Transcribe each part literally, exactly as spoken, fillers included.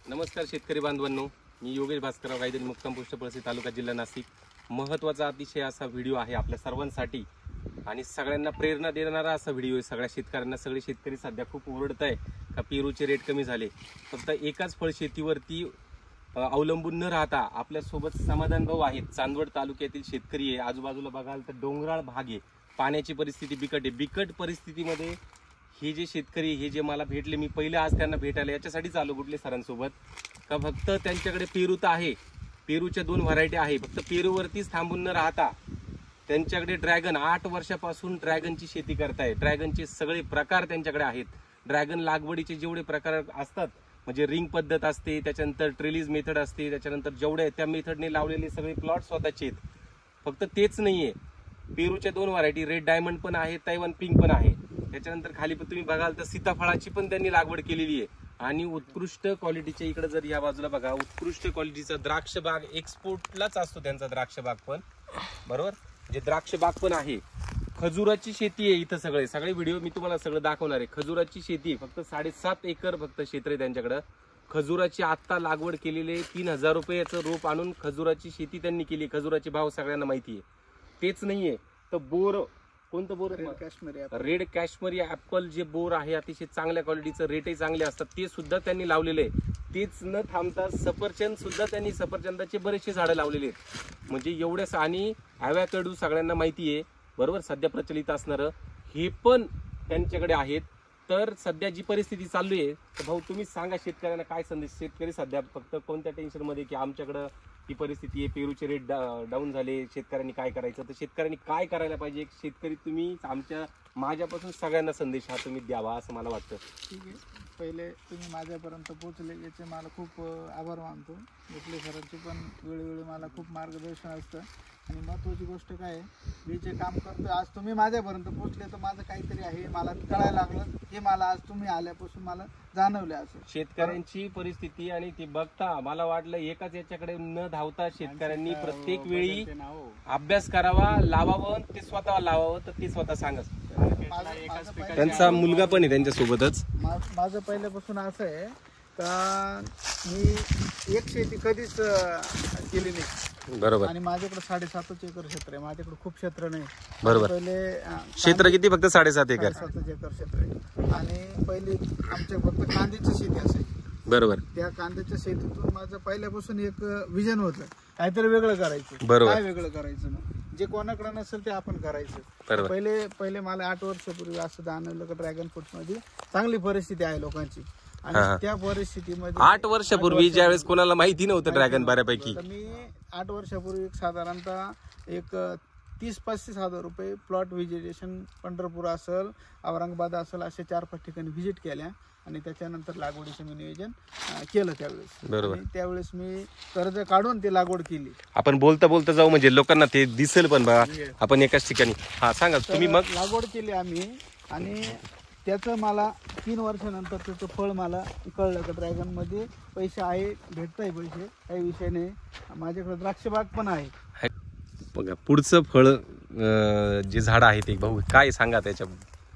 नमस्कार शेतकरी बांधवांनो, मी योगेश भास्करराव गायधनी मुक्काम पोस्ट पळशी तालुका जिल्हा नाशिक। महत्त्वाचा अतिशय असा व्हिडिओ आहे आपल्या सर्वांसाठी आणि सगळ्यांना प्रेरणा देणारा असा व्हिडिओ आहे। सगळ्या शेतकऱ्यांना, सगळे शेतकरी सध्या खूप ओरडत आहे का पेरूचे रेट कमी झाले। फक्त एकाच फळ शेतीवरती अवलंबून न राहता आपल्या सोबत समाधान भाऊ आहेत। चांदवड तालुक्यातील शेतकरी आहे। आजूबाजूला बघाल तर डोंगराळ भाग आहे, पाण्याची परिस्थिती बिकट आहे। बिकट परिस्थितीमध्ये हे जे शेतकरी हे जे मला भेटले, मी पहिले आज त्यांना भेटायला याच्यासाठीच आलो गुटले सरांसोबत का फक्त त्यांच्याकडे पेरू तर आहे, पेरूच्या दोन व्हरायटी आहे। फक्त पेरूवरतीच थांबून न राहता त्यांच्याकडे ड्रॅगन आठ वर्षापासून ड्रॅगनची शेती करताय। ड्रॅगनचे सगळे प्रकार त्यांच्याकडे आहेत। ड्रॅगन लागवडीचे जेवढे प्रकार असतात म्हणजे रिंग पद्धत असते, त्याच्यानंतर ट्रेलिज मेथड असते, त्याच्यानंतर जेवढे त्या मेथडने लावलेले सगळे प्लॉट स्वतःचे आहेत। फक्त तेच नाहीये, पेरूच्या दोन व्हरायटी रेड डायमंड पण आहे, तैवान पिंक पण आहे। त्याच्यानंतर खाली पण तुम्ही बघाल तर सीताफळाची पण त्यांनी लागवड केलेली आहे आणि उत्कृष्ट क्वालिटीच्या इकडे जर या बाजूला बघा, उत्कृष्ट क्वालिटीचा द्राक्ष बाग एक्सपोर्टलाच असतो त्यांचा द्राक्ष बाग पण, बरोबर, म्हणजे द्राक्ष बाग पण आहे। खजुराची शेती आहे इथं, सगळे सगळे व्हिडिओ मी तुम्हाला सगळं दाखवणार आहे। खजुराची शेती फक्त साडेसात एकर फक्त क्षेत्र आहे त्यांच्याकडे। खजुराची आत्ता लागवड केलेले तीन हजार रुपयाचं रोप आणून खजुराची शेती त्यांनी केली। खजुराचे भाव सगळ्यांना माहिती आहे। तेच नाहीये तर बोर, कोणतं बोर, रेड काश्मीरी ऍपल जे बोर आहे अतिशय चांगल्या क्वालिटीचं, रेटही चांगले असतात, ते सुद्धा त्यांनी लावलेले आहे। तेच न थांबता सफरचंद सुद्धा त्यांनी, सफरचंदाचे बरेचसे झाडं लावलेले आहेत। म्हणजे एवढ्याच, आणि ॲव्हॅकडू सगळ्यांना माहिती आहे, बरोबर, सध्या प्रचलित असणारं हे पण त्यांच्याकडे आहेत। तर सध्या जी परिस्थिती चालू आहे तर भाऊ तुम्ही सांगा शेतकऱ्यांना काय संदेश। शेतकरी सध्या फक्त कोणत्या टेन्शन मध्ये की आमच्याकडं ही परिस्थिती आहे, पेरूचे रेट डाऊन झाले, शेतकऱ्यांनी काय करायचं, तर शेतकऱ्यांनी काय करायला पाहिजे। शेतकरी तुम्ही आमच्या, माझ्यापासून सगळ्यांना संदेश हा तुम्ही द्यावा असं मला वाटतं। ठीक आहे, पहिले तुम्ही माझ्यापर्यंत पोहोचले याचे मला खूप आभार मानतो। गुटले सरांचे पण वेळोवेळी मला खूप मार्गदर्शन असतं आणि महत्त्वाची गोष्ट काय आहे, मी जे काम करतो आज तुम्ही माझ्यापर्यंत पोहोचले तर माझं काहीतरी आहे, मला कळायला लागलं हे मला आज तुम्ही आल्यापासून मला जाणवले। असं शेतकऱ्यांची परिस्थिती आणि ती बघता मला वाटलं एकाच याच्याकडे न धावता शेतकऱ्यांनी प्रत्येक वेळी अभ्यास करावा, लावावं, ते स्वतः लावावं, तर ते स्वतः सांगत। त्यांचा मुलगा पण आहे त्यांच्या सोबतच। माझं पहिल्यापासून असं आहे का मी एक शेती कधीच केली नाही, बरोबर, आणि माझ्याकडे साडेसातच एकर क्षेत्र आहे, माझ्याकडे खूप क्षेत्र नाही, बरोबर। पहिले क्षेत्र किती? फक्त साडेसात एकर सातच एकर क्षेत्र आहे। आणि पहिली आमच्या फक्त कांद्याची शेती असायची, बरोबर। त्या कांद्याच्या शेतीतून माझं पहिल्यापासून एक विजन होतं काहीतरी वेगळं करायचं, बरोबर। काय वेगळं करायचं ना, जे कोणाकडे नसेल ते आपण करायचं। पहिले पहिले मला आठ वर्षापूर्वी असं जाणवलं की ड्रॅगन फ्रूट मध्ये चांगली परिस्थिती आहे लोकांची, आणि त्या परिस्थितीमध्ये आठ वर्षापूर्वी ज्यावेळेस कोणाला माहिती नव्हतं ड्रॅगन बऱ्यापैकी, मी आठ वर्षापूर्वी साधारणतः एक तीस पस्तीस हजार रुपये प्लॉट व्हिजिटेशन पंढरपूर असेल, औरंगाबाद असेल, असे चार पाच ठिकाणी व्हिजिट केल्या आणि त्याच्यानंतर लागवडीचं मी नियोजन केलं त्यावेळेस, बरोबर। त्यावेळेस मी कर्ज काढून ती लागवड केली। आपण बोलता बोलता जाऊ म्हणजे लोकांना ते दिसेल पण बघा, आपण एकाच ठिकाणी। हा सांगा तुम्ही। मग लागवड केली आम्ही आणि त्याचं मला तीन वर्षानंतर त्याचं फळ मला कळलं की ड्रॅगन मध्ये पैसे आहे, भेटताय पैसे, काही विषय नाही। माझ्याकडे द्राक्ष बाग पण आहे। बघा पुढचं फळ जे झाड आहे ते भाऊ काय सांगा त्याच्या।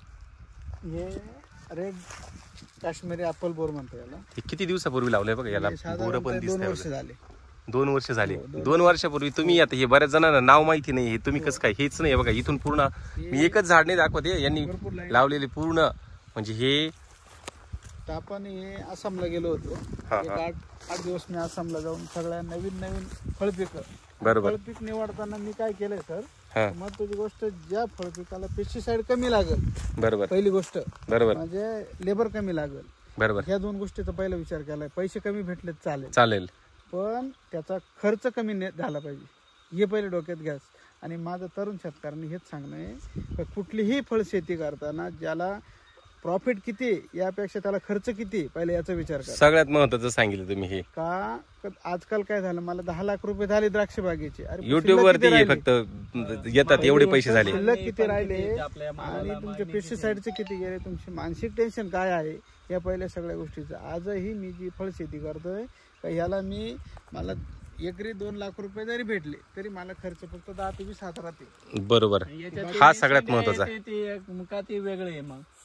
हे रेड काश्मीरी ऍपल बोर म्हणतो याला। हे किती दिवसापूर्वी लावलंय बघा, याला बोर पण दोन वर्ष झाले, दोन वर्ष झाले दोन वर्षापूर्वी तुम्ही, आता हे बऱ्याच जणांना नाव माहिती नाही, हे तुम्ही कसं काय, हेच नाही बघा इथून पूर्ण, मी एकच झाड नाही दाखवते, यांनी लावलेले पूर्ण, म्हणजे हे आपण हे आसामला गेलो होतो, एक आठ आठ दिवस मी आसामला जाऊन सगळ्या नवीन नवीन फळपिक, बरोबर, फळपीक निवडताना मी काय केलंय सर, महत्वाची गोष्ट, ज्या फळपिकाला पेस्टिसाइड कमी लागेल, बरोबर, पहिली गोष्ट, बरोबर, म्हणजे लेबर कमी लागेल, बरोबर, ह्या दोन गोष्टीचा पहिला विचार केलाय। पैसे कमी भेटले चालेल चालेल पण त्याचा खर्च कमी झाला पाहिजे, हे पहिले डोक्यात घ्या। आणि माझं तरुण शेतकऱ्यांनी हेच सांगणं आहे, कुठलीही फळ शेती करताना ज्याला प्रॉफिट किती यापेक्षा त्याला खर्च किती पहिले याचा विचार करा। सगळ्यात महत्त्वाचं सांगितलं तुम्ही हे, का आजकाल काय झालं, मला दहा लाख रुपये झाले द्राक्ष बागेचे, युट्यूब वरती फक्त येतात एवढे पैसे झाले, शिल्लक किती राहिले आणि तुमचे पेस्टिसाइडचे किती गेले, तुमची मानसिक टेन्शन काय आहे, या पहिल्या सगळ्या गोष्टीचं। आजही मी जी फळ शेती करतोय याला मी, मला एकरी दोन लाख रुपये जरी भेटले तरी मला खर्च फक्त दहा ते वीस हजार राहते, बरोबर। हा सगळ्यात महत्वाचा ते वेगळे आहे। मग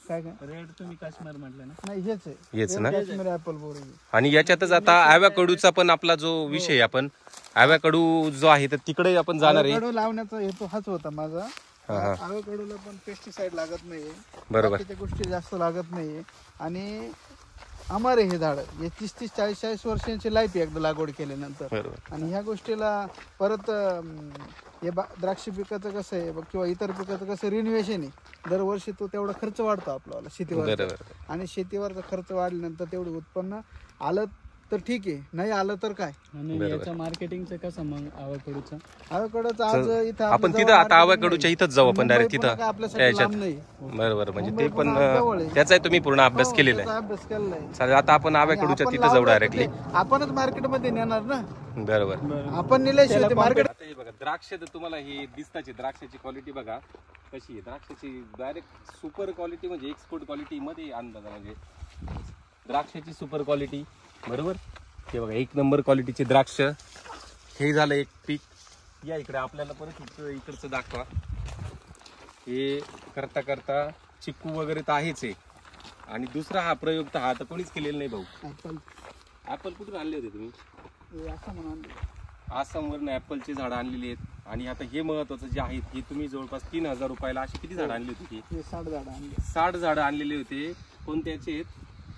काय काय रेड तुम्ही काश्मीर म्हटलं ना? नाही हेच आहे, हेच ना? काश्मीरी ऍपल बोरी. आणि याच्यातच आता ॲव्हॅकडूचा पण आपला जो विषय आहे, आपण ॲव्हॅकडू जो आहे तर तिकडे आपण जाणार आहे. आवळकडू लावण्याचा हेतू हाच होता माझा. आवळकडूला पण पेस्टिसाइड लागत नाहीये, बरोबर. बाकीच्या गोष्टी जास्त लागत नाहीये. आणि अमर आहे हे झाड, हे तीस तीस चाळीस चाळीस वर्षांची लाईफ आहे एकदा लागवड केल्यानंतर. बरोबर. आणि ह्या गोष्टीला परत अं, हे बा- द्राक्ष पिकाचं कसं आहे बघ, किंवा इतर पिकाचं कसं रिन्युएशन आहे, दरवर्षी तो तेवढा खर्च वाढतो आपल्याला शेतीवर. बरोबर. आणि शेतीवरचा खर्च वाढल्यानंतर तेवढं उत्पन्न आलं तर ठीक आहे, नाही आलं तर काय. आणि याचं मार्केटिंगचं कसं मग आवळकडूचं? आवळकडच आज इथं आपण आपलं तिथं जवळ आता marketing आवळकडूच्या नाही. इथंच जाऊ आपण मुंबई डायरेक्ट पुणे तिथं काय आपल्यासाठी त्याच्यात. लांब नाही. बरोबर, म्हणजे मुंबई ते पण पुणे जवळ आहे. त्याचाही तुम्ही पूर्ण अभ्यास हो, केलेला त्याचा आहे. अभ्यास केलेला आहे. चालेल, आता आपण आवळकडूच्या आपण तिथं जाऊ लावलं तर डायरेक्टली. ते आपणच मार्केटमध्ये नेणार ना, बरोबर. आपण नेल्याशिवाय ते मार्केट. आता हे बघा, द्राक्ष तर तुम्हाला ही दिसताच आहे. द्राक्षाची क्वालिटी बघा कशी आहे. द्राक्षाची डायरेक्ट सुपर क्वालिटी, म्हणजे एक्सपोर्ट क्वालिटी मध्ये अंदाज, म्हणजे द्राक्षाची सुपर क्वालिटी. बरोबर. हे बघा, एक नंबर क्वालिटीचे द्राक्ष. हे झालं एक पीक. या इकडे आपल्याला परत इकडं- इकडचं दाखवा. हे करता करता चिक्कू वगैरे तर आहेच आहे. आणि दुसरा हा प्रयोग तर हा तर कोणीच केलेला नाही भाऊ. ऍपल ऍपल कुठून आणले होते तुम्ही? हे असं म्हणा, आसामवरून ऍपलची झाडं आणलेली आहेत. आणि आता हे महत्वाचं जे आहेत, हे तुम्ही जवळपास तीन हजार रुपयाला अशी किती झाडं आणली होती? हे साठ झाड आणले. साठ झाडं आणलेली होते. कोणत्याचे आहेत?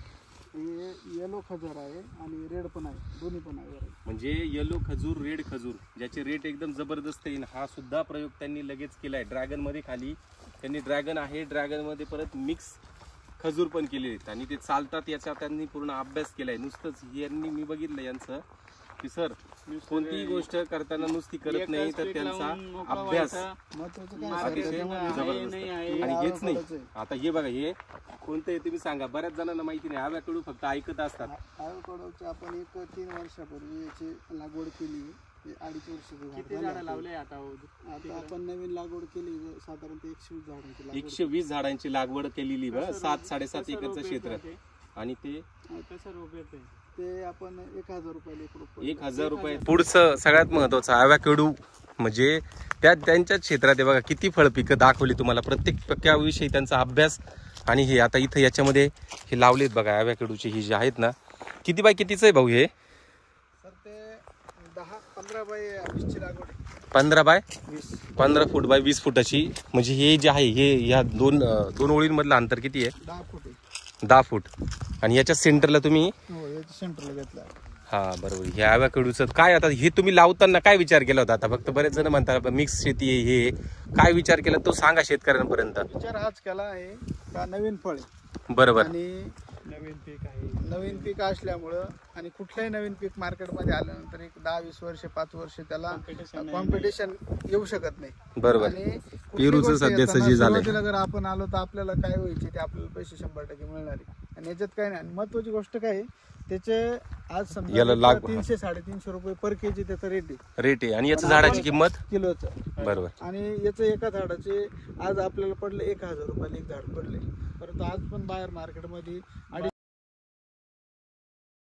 हे येलो खजूर आहे आणि रेड पण आहे, दोन्ही पण आहे. म्हणजे येलो खजूर, रेड खजूर, ज्याचे रेट एकदम जबरदस्त येईल. हा सुद्धा प्रयोग त्यांनी लगेच केलाय. ड्रॅगन मध्ये खाली त्यांनी ड्रॅगन आहे, ड्रॅगन मध्ये परत मिक्स खजूर पण केले आहेत. आणि ते चालतात याचा त्यांनी पूर्ण अभ्यास केलाय. नुसतंच यांनी, मी बघितलं यांचं की सर कोणतीही गोष्ट करताना नुसती करत नाही, तर त्यांचा अभ्यास महत्वाचं काय अतिशय आहे, जबरदस्त. आणि हेच नाही, आता हे बघा, हे कोणतं आहे तुम्ही सांगा. बऱ्याच जणांना माहिती नाही. आवळकडू फक्त ऐकत असतात. आवळकडूची आपण एक तीन वर्षापूर्वी याची लागवड केली. हे अडीच वर्ष किती झाडं लावले आता? आता आपण नवीन लागवड केली साधारणतः एकशे वीस झाडांची लागवड. एकशे वीस झाडांची लागवड केलेली बघ, सात साडेसात एकरचं क्षेत्र. आणि ते कसं रोप येते? ते आपण एक हजार रुपयाला एक रोप. एक हजार रुपये. पुढचं सगळ्यात महत्वाचं आवळकडू, म्हणजे त्या त्यांच्या क्षेत्रात आहे बघा किती फळ पिकं दाखवली तुम्हाला. प्रत्येक पिकाविषयी त्यांचा अभ्यास. आणि हे आता इथं याच्यामध्ये हे लावलेत बघा आवळकडूचे, ही जे आहेत ना. किती बाय कितीचं आहे भाऊ हे? सर ते दहा पंधरा बाय वीसची लागवड आहे. पंधरा बाय वीस पंधरा फूट बाय वीस फुटाची. म्हणजे हे जे आहे, हे ह्या दोन दोन ओळींमधलं अंतर किती आहे? दहा फूट आहे. दहा फूट. आणि याच्या सेंटरला तुम्ही, हो याच्या सेंटरला घेतला. हा बरोबर. हे आवळकडूचं काय, आता हे तुम्ही लावताना काय विचार केला होता? आता फक्त बरेच जण म्हणतात मिक्स शेती आहे, हे काय विचार केला तो सांगा शेतकऱ्यांपर्यंत. विचार हाच केला आहे का नवीन फळ आहे. बरोबर. आणि नवीन पीक आहे. नवीन पीक असल्यामुळं आणि कुठलंही नवीन पीक मार्केटमध्ये आल्यानंतर एक दहा वीस वर्ष पाच वर्ष त्याला कॉम्पिटिशन येऊ शकत नाही. बरोबर. आणि कुठली पेरूचं गोष्ट सध्याचं येताना जे झालंय. सुरुवातीला जर आपण आलो तर आपल्याला काय व्हायचे ते आपल्याला पैसे शंभर टक्के मिळणार आहे. आणि याच्यात काय नाही. आणि महत्वाची गोष्ट काय आहे, त्याचे आज याला समजा लाग- तीनशे साडेतीनशे रुपये पर केजी त्याचा रेट आहे रेट आहे. आणि याचं झाडाची किंमत किलोचं. बरोबर. आणि याचं एका झाडाचे आज आपल्याला पडले एक हजार रुपयाला एक झाड पडले. परंतु आज पण बाहेर मार्केटमध्ये अडीच